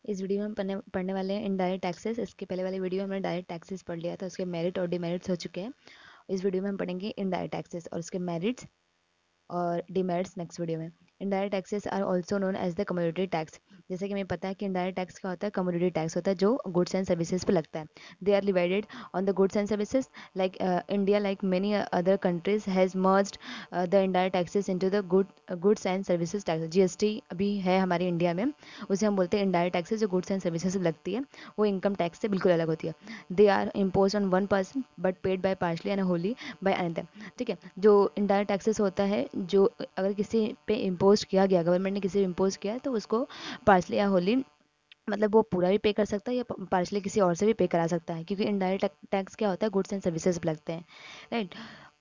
इस वीडियो में हम पढ़ने वाले हैं इनडायरेक्ट टैक्सेस। इसके पहले वाले वीडियो में हमने डायरेक्ट टैक्सेस पढ़ लिया था, उसके मेरिट और डिमेरिट्स हो चुके हैं। इस वीडियो में हम पढ़ेंगे इनडायरेक्ट टैक्सेस और उसके मेरिट्स और डिमेरिट्स नेक्स्ट वीडियो में। Indirect taxes are also known as the commodity tax. जैसे कि हमें पता है कि इनडायरेक्ट टैक्स क्या होता है, कमोडिटी टैक्स होता है जो गुड्स एंड सर्विसेज पे लगता है। They are divided on the goods and services like India like many other countries has merged the indirect taxes into the goods and services tax. GST अभी है हमारे India में, उसे हम बोलते हैं इनडायरेक्ट टैक्सेस जो गुड्स एंड सर्विसेज पे लगती है, वो इनकम टैक्स से बिल्कुल अलग होती है। They are impose on one person but paid by partially and wholly by another. ठीक है, जो इनडायरेक्ट टैक्सेस होता है, जो अगर किसी पे इम्पोज किया गया, गवर्नमेंट ने किसी पे इम्पोज किया है, तो उसको पार्सली या होली मतलब वो पूरा भी पे कर सकता है या पार्सली किसी और से भी पे करा सकता है, क्योंकि इनडायरेक्ट टैक्स क्या होता है, गुड्स एंड सर्विसेज पे लगते हैं, right.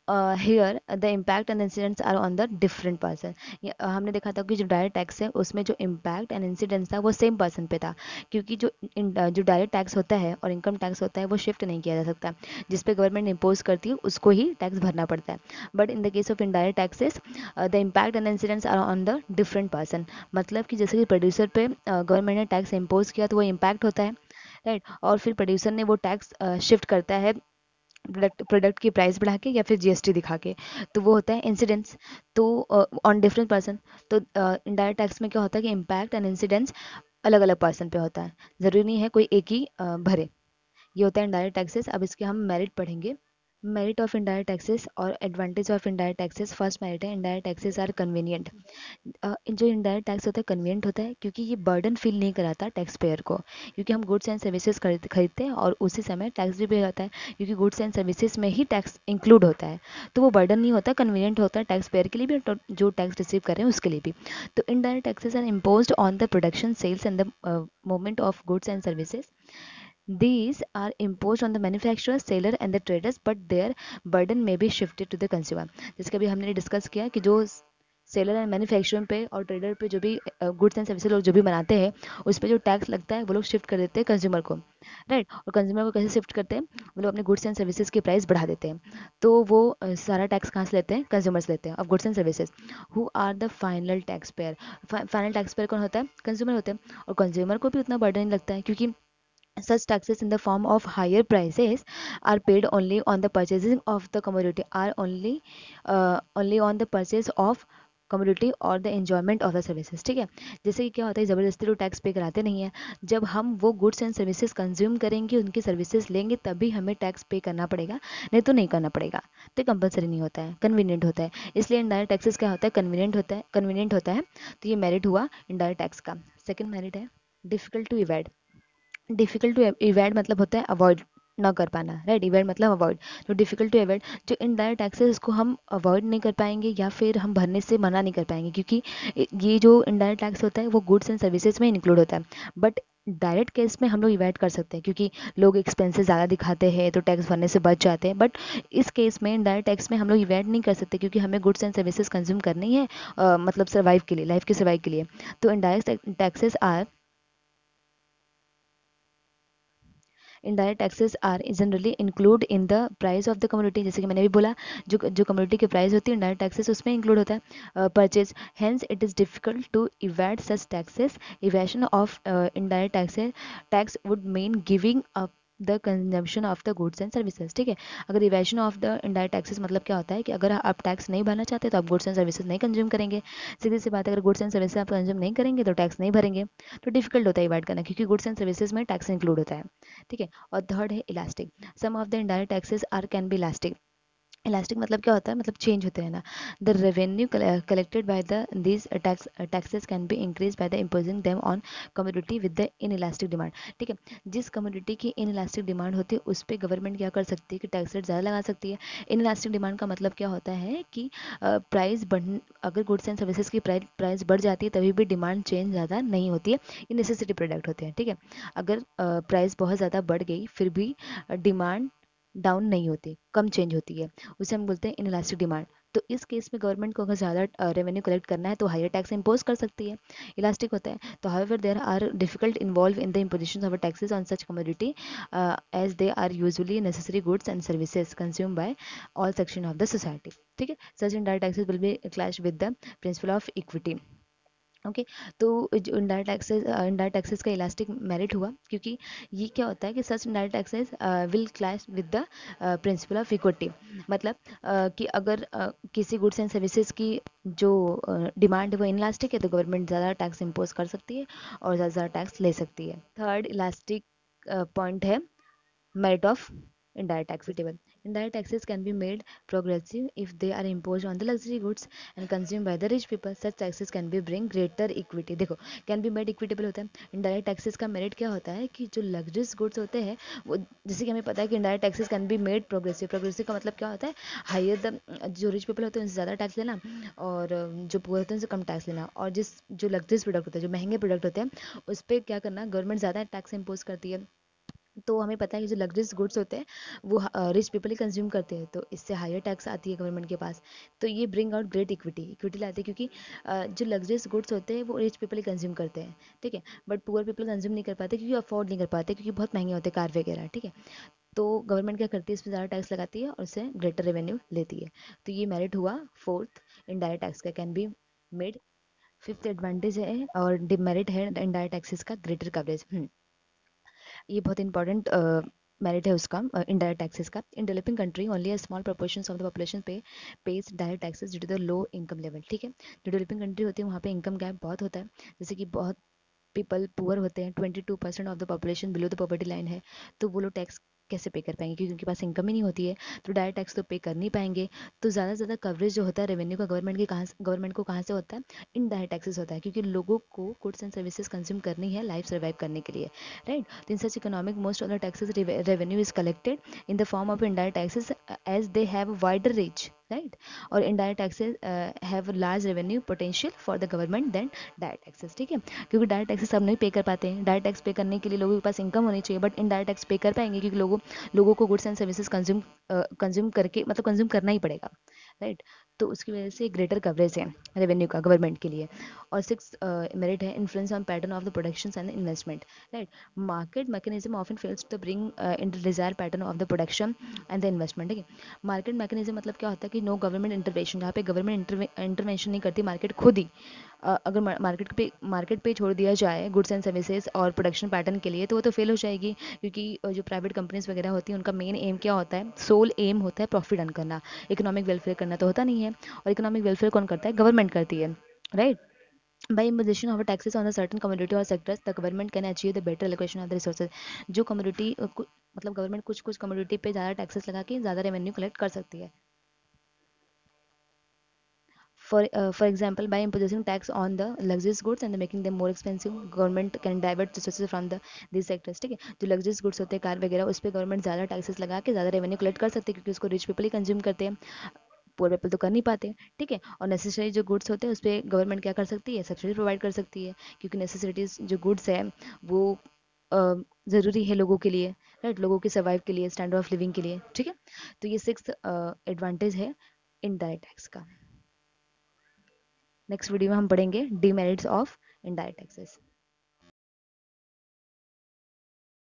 Here the impact and incidents are on the different person. हमने देखा था कि जो डायरेक्ट टैक्स है उसमें जो इम्पैक्ट एंड इंसिडेंट्स था वो सेम पर्सन पे था, क्योंकि जो डायरेक्ट टैक्स होता है और इनकम टैक्स होता है वो शिफ्ट नहीं किया जा सकता। जिस पे गवर्नमेंट इम्पोज करती है उसको ही टैक्स भरना पड़ता है। But in the case of indirect taxes the impact and incidents are on the different person. मतलब कि जैसे कि प्रोड्यूसर पे गवर्नमेंट ने टैक्स इम्पोज किया तो वो इम्पैक्ट होता है, राइट। और फिर प्रोड्यूसर ने वो टैक्स शिफ्ट करता है प्रोडक्ट की प्राइस बढ़ा के या फिर जीएसटी दिखा के, तो वो होता है इंसिडेंट्स। तो ऑन डिफरेंट पर्सन, तो इनडायरेक्ट टैक्स में क्या होता है कि इम्पैक्ट एंड इंसिडेंट्स अलग अलग पर्सन पे होता है, जरूरी नहीं है कोई एक ही भरे। ये होता है इनडायरेक्ट टैक्सेस। अब इसके हम मेरिट पढ़ेंगे। मेरिट ऑफ इनडायरेक्ट टैक्सेस और advantage of indirect taxes. First merit है, इनडायरेक्ट टैक्सेस आर कन्वीनियंट। जो इनडायरेक्ट टैक्स होता है कन्वीनियंट होता है, क्योंकि ये बर्डन फील नहीं कराता टैक्स पेयर को, क्योंकि हम गुड्स एंड सर्विसेज खरीदते हैं और उसी समय टैक्स भी पे होता है, क्योंकि गुड्स एंड सर्विसेज में ही टैक्स इंक्लूड होता है। तो वो बर्डन नहीं होता, कन्वीनियंट होता है टैक्स पेयर के लिए भी और जो टैक्स रिसीव कर रहे हैं उसके लिए भी। तो indirect taxes are imposed on the production, sales and the movement of goods and services. These are imposed on the manufacturer, seller and the traders, but their burden may be shifted to the consumer. जैसे कि अभी हमने discuss किया कि जो seller and manufacturing पे और trader पे जो भी गुड्स एंड सर्विसेज लोग जो भी बनाते हैं उस पर जो टैक्स लगता है वो लोग शिफ्ट कर देते हैं कंज्यूमर को, राइट। और कंज्यूमर को कैसे शिफ्ट करते हैं, वो लोग अपने गुड्स एंड सर्विसेज की प्राइस बढ़ा देते हैं। तो वो सारा टैक्स कहाँ से लेते हैं, कंज्यूमर से लेते हैं of goods and services. Who are the final taxpayer? Final taxpayer कौन होता है, कंज्यूमर होते हैं। और कंज्यूमर को भी उतना बर्डन नहीं लगता है, क्योंकि such taxes in the form of higher prices are paid only on the purchasing of the commodity, are only on the purchase of commodity और the enjoyment of the services. ठीक है, जैसे कि क्या होता है, ज़बरदस्ती तो टैक्स पे कराते नहीं है। जब हम वो गुड्स एंड सर्विसेज कंज्यूम करेंगे, उनकी सर्विसेज लेंगे, तभी हमें टैक्स पे करना पड़ेगा, नहीं तो नहीं करना पड़ेगा। तो कंपलसरी नहीं होता है, कन्वीनियंट होता है। इसलिए इनडायरेक्ट टैक्सेस क्या होता है, कन्वीनियंट होता है। तो ये मेरिट हुआ इनडायरेक्ट टैक्स का। सेकेंड मेरिट है, difficult to evade. Difficult to evade मतलब होता है अवॉइड ना कर पाना, राइट। इवेड मतलब अवॉइड, तो डिफिकल्ट टू इवेड जो इनडायरेक्ट टैक्सेस इसको हम अवॉइड नहीं कर पाएंगे या फिर हम भरने से मना नहीं कर पाएंगे, क्योंकि ये जो इनडायरेक्ट टैक्स होता है वो गुड्स एंड सर्विसेज में इंक्लूड होता है। बट डायरेक्ट केस में हम लोग इवेड कर सकते हैं, क्योंकि लोग एक्सपेंसेस ज़्यादा दिखाते हैं तो टैक्स भरने से बच जाते हैं। बट इस केस में इनडायरेक्ट टैक्स में हम लोग इवेड नहीं कर सकते, क्योंकि हमें गुड्स एंड सर्विसेज कंज्यूम करनी है, मतलब सर्वाइव के लिए, लाइफ के सर्वाइव के लिए। तो indirect taxes are indirect taxes are generally include in the price of the community. जैसे कि मैंने भी बोला, जो कम्युनिटी की प्राइस होती है इनडायरेक्ट टैक्सेस उसमें इंक्लूड होता है purchase. Hence it is difficult to evade such taxes. Evasion of indirect taxes tax would mean giving up the consumption of the goods and services. ठीक है, अगर evasion of the indirect taxes मतलब क्या होता है कि अगर आप टैक्स नहीं भरना चाहते तो आप गुड्स एंड सर्विसेज नहीं कंज्यूम करेंगे। सीधी सी बात है, अगर गुड्स एंड सर्विसेज आप कंज्यूम नहीं करेंगे तो टैक्स नहीं भरेंगे। तो डिफिकल्ट होता है इवेड करना, क्योंकि गुड्स एंड सर्विसेज में टैक्स इंक्लूड होता है। ठीक है, और थर्ड है elastic. Some of the indirect taxes are can be elastic. Elastic मतलब क्या होता है, मतलब चेंज होते हैं ना। The revenue collected by the these taxes can be increase by the imposing them on commodity with the inelastic demand. ठीक है, जिस कमोडिटी की इन इलास्टिक डिमांड होती है उस पर गवर्नमेंट क्या कर सकती है कि टैक्स रेट ज़्यादा लगा सकती है। इन इलास्टिक डिमांड का मतलब क्या होता है कि प्राइस बढ़ अगर गुड्स एंड सर्विसेज की प्राइस बढ़ जाती है तभी भी डिमांड चेंज ज़्यादा नहीं होती है। ये नेसेसिटी प्रोडक्ट होते हैं। ठीक है, अगर प्राइस बहुत ज़्यादा बढ़ गई फिर भी डिमांड डाउन नहीं होती, कम चेंज होती है, उसे हम बोलते हैं इनइलास्टिक डिमांड। तो इस केस में गवर्नमेंट को अगर ज़्यादा रेवेन्यू कलेक्ट करना है तो हायर टैक्स इम्पोज कर सकती है, इलास्टिक होता है। तो however there are difficult involve in the imposition of taxes on such commodity as they are usually necessary goods and services consume by all section of the society. ठीक है, such indirect taxes will be clash with the principle of equity. Okay. तो जो indirect taxes का elastic merit हुआ, क्योंकि ये क्या होता है कि such indirect taxes will clash with the principle of equity. मतलब कि अगर किसी गुड्स एंड सर्विसेज की जो डिमांड है वो इनलास्टिक है, तो गवर्नमेंट ज़्यादा टैक्स इम्पोज कर सकती है और ज़्यादा टैक्स ले सकती है। थर्ड इलास्टिक पॉइंट है merit of indirect tax equitable. Indirect taxes can be made progressive if they are imposed on the luxury goods and consumed by the rich people. Such taxes can be bring greater equity. देखो, can be made equitable होता है। indirect taxes का merit क्या होता है कि जो luxurious goods होते हैं वो, जैसे कि हमें पता है कि indirect taxes can be made progressive। progressive का मतलब क्या होता है, हायर द, जो रिच पीपल होते हैं उनसे ज़्यादा टैक्स लेना और जो पुअर होते हैं उनसे कम टैक्स लेना, और जो लग्जरियस प्रोडक्ट होते हैं, जो महंगे प्रोडक्ट होते हैं, उस पर क्या करना, गवर्नमेंट ज़्यादा टैक्स इम्पोज करती है। तो हमें पता है कि जो लग्जरियस गुड्स होते हैं वो रिच पीपल ही कंज्यूम करते हैं, तो इससे हायर टैक्स आती है गवर्नमेंट के पास। तो ये bring out great equity, equity लाती है, क्योंकि जो लग्जरियस गुड्स होते हैं वो रिच पीपल ही कंज्यूम करते हैं, ठीक है। बट पुअर पीपल कंज्यूम नहीं कर पाते, क्योंकि अफोर्ड नहीं कर पाते, क्योंकि बहुत महंगे होते हैं कार वगैरह, ठीक है। तो गवर्नमेंट क्या करती है, इस पर ज़्यादा टैक्स लगाती है और उससे ग्रेटर रेवेन्यू लेती है। तो ये मेरिट हुआ फोर्थ इनडायरेक्ट टैक्स का, can be made. Fifth advantage है और डिमेरिट है इनडायरेक्ट टैक्सेस का, ग्रेटर कवरेज। ये बहुत इंपॉर्टेंट मेरिट है उसका, इनडायरेक्ट टैक्सेस का। In developing country only a small proportion of the population pays direct taxes due to the low income level, ठीक है। जो डेवलपिंग कंट्री होती है वहाँ पे इनकम गैप बहुत होता है, जैसे कि बहुत पीपल पुअर होते हैं, 22% of the population below the poverty line है, तो वो लोग टैक्स कैसे पे कर पाएंगे, क्योंकि उनके पास इनकम ही नहीं होती है, तो डायरेक्ट टैक्स तो पे कर नहीं पाएंगे। तो ज़्यादा से ज़्यादा कवरेज जो होता है रेवेन्यू का गवर्नमेंट को कहाँ से होता है, इनडायरेक्ट टैक्सेस होता है, क्योंकि लोगों को गुड्स एंड सर्विसेज कंज्यूम करनी है लाइफ सर्वाइव करने के लिए, राइट। तो in such economic most of the taxes revenue is collected in the form of indirect taxes as they have wider reach, right. और indirect taxes have large revenue potential for the government than direct taxes, ठीक है। क्योंकि direct taxes सब नहीं पे कर पाते हैं, डायरेक्ट टैक्स पे करने के लिए लोगों के पास इनकम होनी चाहिए, बट इनडायरेक्ट टैक्स पे कर पाएंगे, क्योंकि लोगों को गुड्स एंड सर्विसेज कंज्यूम करके, मतलब कंज्यूम करना ही पड़ेगा, राइट। तो उसकी वजह से ग्रेटर कवरेज है रेवेन्यू का गवर्नमेंट के लिए। और सिक्स मेरिट है influence on pattern of the production and investment, right. Market mechanism often fails to bring in the desire pattern of the production and the investment, ठीक है। Market mechanism मतलब क्या होता है कि नो गवर्नमेंट इंटरवेंशन, जहाँ पे गवर्नमेंट इंटरवेंशन नहीं करती, मार्केट खुद ही अगर मार्केट पे छोड़ दिया जाए गुड्स एंड सर्विसेज और प्रोडक्शन पैटर्न के लिए, तो वो तो फेल हो जाएगी, क्योंकि जो प्राइवेट कंपनीज वगैरह होती हैं उनका मेन एम क्या होता है, सोल एम होता है प्रॉफिट अर्न करना, इकोनॉमिक वेलफेयर करना तो होता नहीं है। और इकोनॉमिक वेलफेयर कौन करता है, गवर्नमेंट करती है, right. By imposition of taxes on a certain commodity or sectors, the government can achieve the better allocation of the resources. जो कमोडिटी मतलब गवर्नमेंट कुछ कुछ कमोडिटी पे ज़्यादा टैक्सेस लगा के ज़्यादा रेवेन्यू कलेक्ट कर सकती है। For example, by imposing tax on the luxurious goods and making them more expensive, government can divert resources from these sectors, ठीक है। जो luxurious goods होते हैं कार वगैरह, उस पर गवर्नमेंट ज़्यादा टैक्सेस लगा के ज़्यादा रेवेन्यू कलेक्ट कर सकती है, क्योंकि उसको रिच पीपल ही कंज्यूम करते हैं, पुअर पीपल तो कर नहीं पाते, ठीक है। और नेसेसरी जो गुड्स होते हैं उस पर गवर्नमेंट क्या कर सकती है, सब्सिडी प्रोवाइड कर सकती है, क्योंकि नेसेसरीज जो गुड्स है वो ज़रूरी है लोगों के लिए, राइट, लोगों के सर्वाइव के लिए, स्टैंडर्ड ऑफ लिविंग के लिए, ठीक है। तो ये सिक्स एडवांटेज है इनडायरेक्ट टैक्स का। नेक्स्ट वीडियो में हम पढ़ेंगे डीमेरिट्स ऑफ इनडायरेक्ट टैक्सेस।